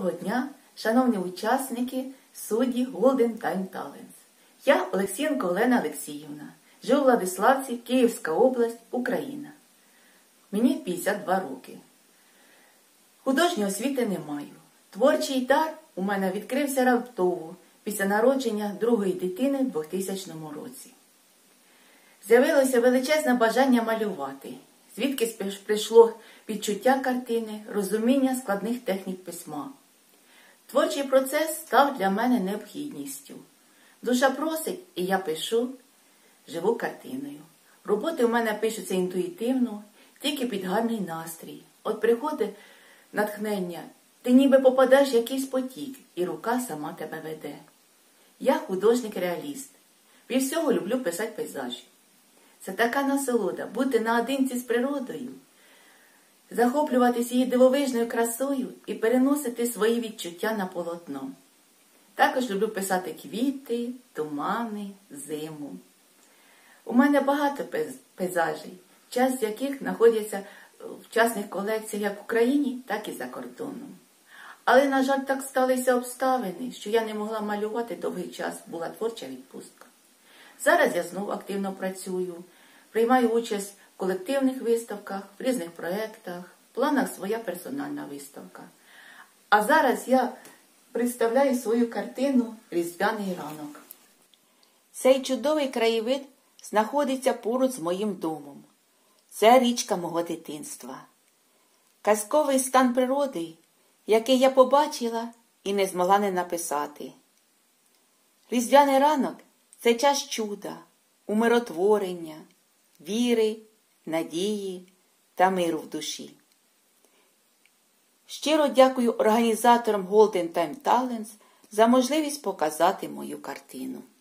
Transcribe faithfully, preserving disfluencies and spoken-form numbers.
Доброго дня, шановні учасники, судді Golden Time Talents. Я Олексієнко Олена Олексіївна, живу у Владиславці, Київська область, Україна. Мені п'ятдесят два роки. Художньої освіти не маю. Творчий дар у мене відкрився раптово після народження другої дитини в двохтисячному році. З'явилося величезне бажання малювати, звідки прийшло відчуття картини, розуміння складних технік письма. Творчий процес став для мене необхідністю. Душа просить, і я пишу, живу картиною. Роботи в мене пишуться інтуїтивно, тільки під гарний настрій. От приходить натхнення, ти ніби попадаєш в якийсь потік, і рука сама тебе веде. Я художник-реаліст. Від всього люблю писати пейзажі. Це така насолода – бути наодинці з природою, захоплюватись її дивовижною красою і переносити свої відчуття на полотно. Також люблю писати квіти, тумани, зиму. У мене багато пейзажів, часть з яких знаходяться в частних колекціях як в Україні, так і за кордоном. Але, на жаль, так сталися обставини, що я не могла малювати довгий час, була творча відпустка. Зараз я знову активно працюю, приймаю участь в колективних виставках, в різних проєктах, в планах своя персональна виставка. А зараз я представляю свою картину «Різдвяний ранок». Цей чудовий краєвид знаходиться поруч з моїм домом. Це річка мого дитинства. Казковий стан природи, який я побачила і не змогла не написати. Різдвяний ранок – це час чуда, умиротворення, віри, надії та миру в душі. Щиро дякую організаторам Golden Time Talents за можливість показати мою картину.